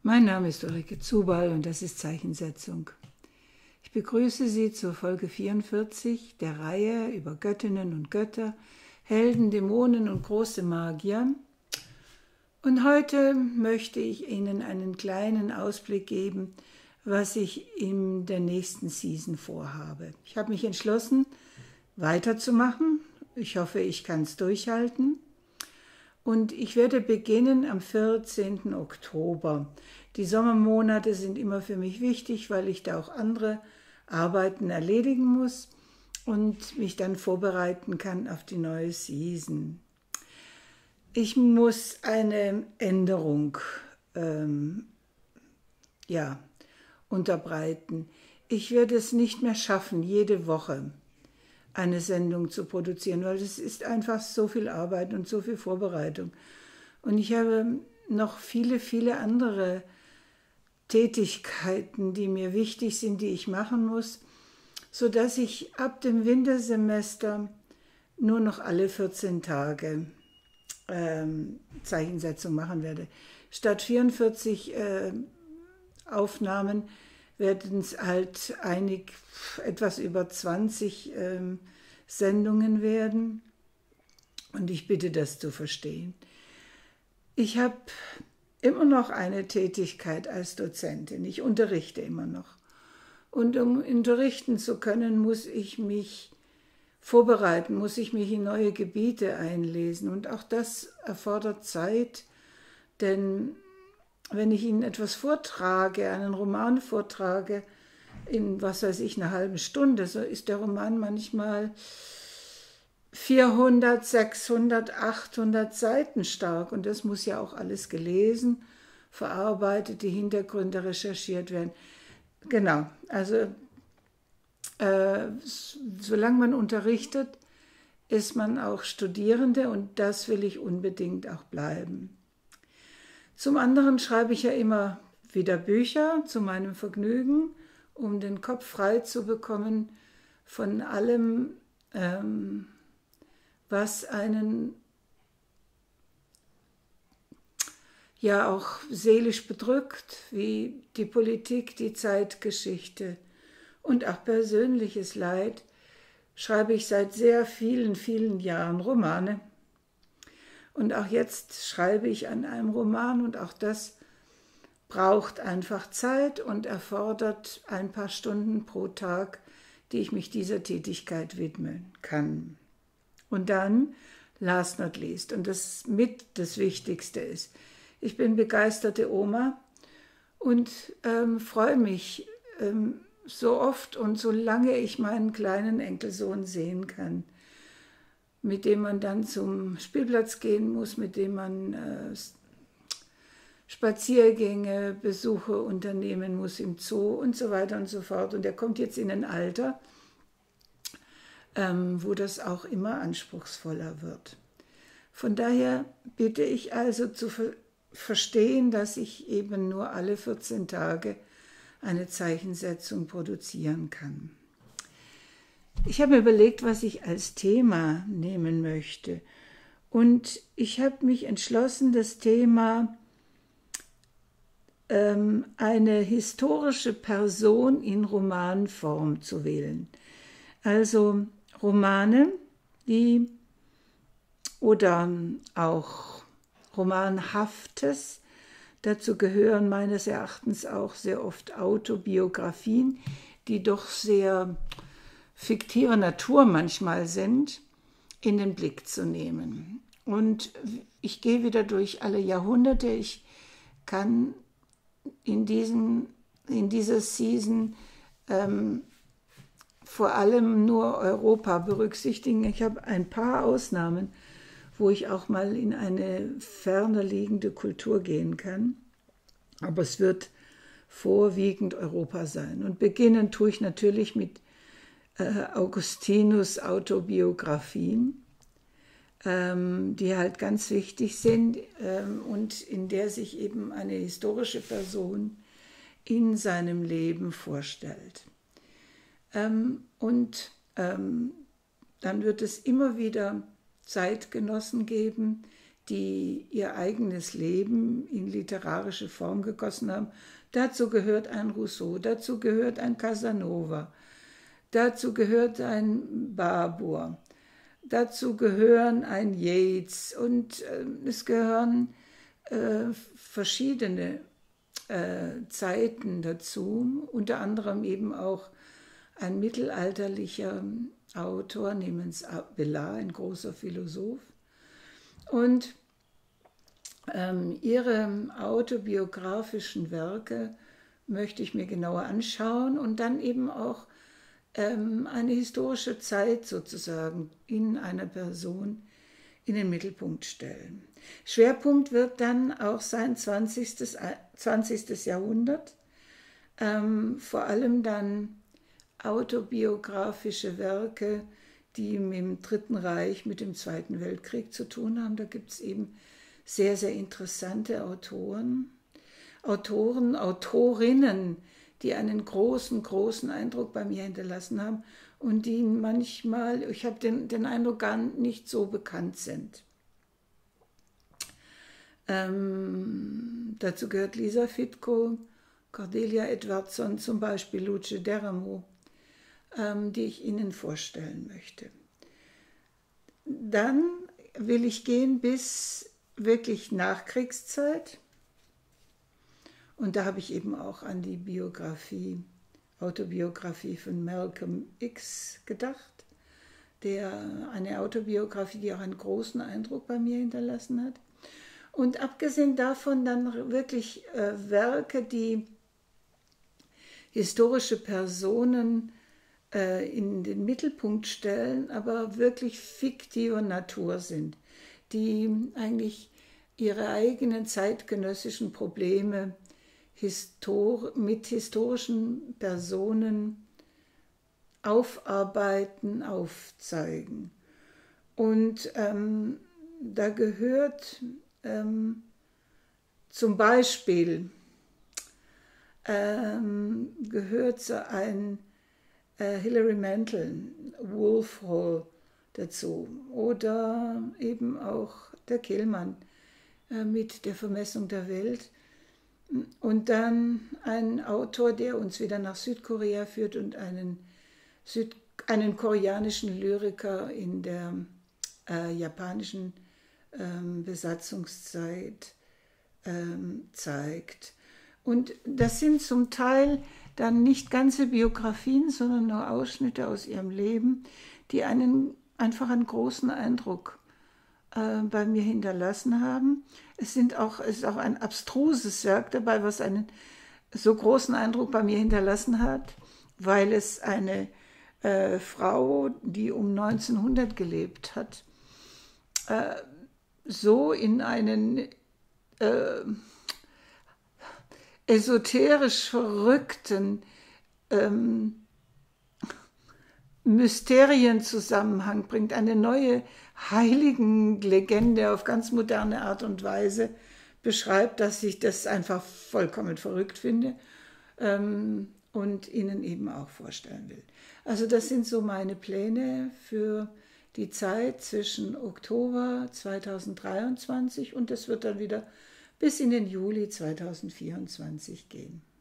Mein Name ist Ulrike Zubal und das ist Zeichensetzung. Ich begrüße Sie zur Folge 44 der Reihe über Göttinnen und Götter, Helden, Dämonen und große Magier. Und heute möchte ich Ihnen einen kleinen Ausblick geben, was ich in der nächsten Season vorhabe. Ich habe mich entschlossen, weiterzumachen. Ich hoffe, ich kann es durchhalten. Und ich werde beginnen am 14. Oktober. Die Sommermonate sind immer für mich wichtig, weil ich da auch andere Arbeiten erledigen muss und mich dann vorbereiten kann auf die neue Season. Ich muss eine Änderung unterbreiten. Ich werde es nicht mehr schaffen, jede Woche eine Sendung zu produzieren, weil es ist einfach so viel Arbeit und so viel Vorbereitung. Und ich habe noch viele, viele andere Tätigkeiten, die mir wichtig sind, die ich machen muss, sodass ich ab dem Wintersemester nur noch alle 14 Tage Zeichensetzung machen werde. Statt 44 Aufnahmen werden es halt etwas über 20 Sendungen werden. Und ich bitte, das zu verstehen. Ich habe immer noch eine Tätigkeit als Dozentin. Ich unterrichte immer noch. Und um unterrichten zu können, muss ich mich vorbereiten, muss ich mich in neue Gebiete einlesen. Und auch das erfordert Zeit, denn wenn ich Ihnen etwas vortrage, einen Roman vortrage, in, was weiß ich, einer halben Stunde, so ist der Roman manchmal 400, 600, 800 Seiten stark. Und das muss ja auch alles gelesen, verarbeitet, die Hintergründe recherchiert werden. Genau, also solange man unterrichtet, ist man auch Studierende und das will ich unbedingt auch bleiben. Zum anderen schreibe ich ja immer wieder Bücher zu meinem Vergnügen, um den Kopf frei zu bekommen von allem, was einen ja auch seelisch bedrückt, wie die Politik, die Zeitgeschichte und auch persönliches Leid, schreibe ich seit sehr vielen, vielen Jahren Romane. Und auch jetzt schreibe ich an einem Roman und auch das braucht einfach Zeit und erfordert ein paar Stunden pro Tag, die ich mich dieser Tätigkeit widmen kann. Und dann, last not least, und das mit das Wichtigste ist, ich bin begeisterte Oma und freue mich so oft und so lange ich meinen kleinen Enkelsohn sehen kann, mit dem man dann zum Spielplatz gehen muss, mit dem man Spaziergänge, Besuche unternehmen muss im Zoo und so weiter und so fort. Und er kommt jetzt in ein Alter, wo das auch immer anspruchsvoller wird. Von daher bitte ich also zu verstehen, dass ich eben nur alle 14 Tage eine Zeichensetzung produzieren kann. Ich habe mir überlegt, was ich als Thema nehmen möchte. Und ich habe mich entschlossen, das Thema eine historische Person in Romanform zu wählen. Also Romane, die oder auch Romanhaftes, dazu gehören meines Erachtens auch sehr oft Autobiografien, die doch sehr fiktiver Natur manchmal sind, in den Blick zu nehmen. Und ich gehe wieder durch alle Jahrhunderte. Ich kann in dieser Season vor allem nur Europa berücksichtigen. Ich habe ein paar Ausnahmen, wo ich auch mal in eine ferner liegende Kultur gehen kann. Aber es wird vorwiegend Europa sein. Und beginnen tue ich natürlich mit Augustinus Autobiografien, die halt ganz wichtig sind und in der sich eben eine historische Person in seinem Leben vorstellt. Dann wird es immer wieder Zeitgenossen geben, die ihr eigenes Leben in literarische Form gegossen haben. Dazu gehört ein Rousseau, dazu gehört ein Casanova, dazu gehört ein Barbour, dazu gehören ein Yeats und es gehören verschiedene Zeiten dazu, unter anderem eben auch ein mittelalterlicher Autor namens Abelard, ein großer Philosoph. Und ihre autobiografischen Werke möchte ich mir genauer anschauen und dann eben auch eine historische Zeit sozusagen in einer Person in den Mittelpunkt stellen. Schwerpunkt wird dann auch sein 20. Jahrhundert, vor allem dann autobiografische Werke, die mit dem Dritten Reich, mit dem Zweiten Weltkrieg zu tun haben. Da gibt es eben sehr, sehr interessante Autorinnen, die einen großen, großen Eindruck bei mir hinterlassen haben und die manchmal, ich habe den Eindruck, gar nicht so bekannt sind. Dazu gehört Lisa Fitko, Cordelia Edwardson, zum Beispiel Luce D'Eramo, die ich Ihnen vorstellen möchte. Dann will ich gehen bis wirklich Nachkriegszeit. Und da habe ich eben auch an die Autobiografie von Malcolm X gedacht, eine Autobiografie, die auch einen großen Eindruck bei mir hinterlassen hat. Und abgesehen davon dann wirklich Werke, die historische Personen in den Mittelpunkt stellen, aber wirklich fiktiver Natur sind, die eigentlich ihre eigenen zeitgenössischen Probleme mit historischen Personen aufarbeiten, aufzeigen. Und da gehört zum Beispiel gehört so ein Hilary Mantel, Wolf Hall dazu oder eben auch der Kehlmann mit der Vermessung der Welt. Und dann ein Autor, der uns wieder nach Südkorea führt und einen koreanischen Lyriker in der japanischen Besatzungszeit zeigt. Und das sind zum Teil dann nicht ganze Biografien, sondern nur Ausschnitte aus ihrem Leben, die einfach einen großen Eindruck bei mir hinterlassen haben. Es ist auch ein abstruses Werk dabei, was einen so großen Eindruck bei mir hinterlassen hat, weil es eine Frau, die um 1900 gelebt hat, so in einen esoterisch verrückten Mysterienzusammenhang bringt, eine neue Heiligenlegende auf ganz moderne Art und Weise beschreibt, dass ich das einfach vollkommen verrückt finde und Ihnen eben auch vorstellen will. Also das sind so meine Pläne für die Zeit zwischen Oktober 2023 und das wird dann wieder bis in den Juli 2024 gehen.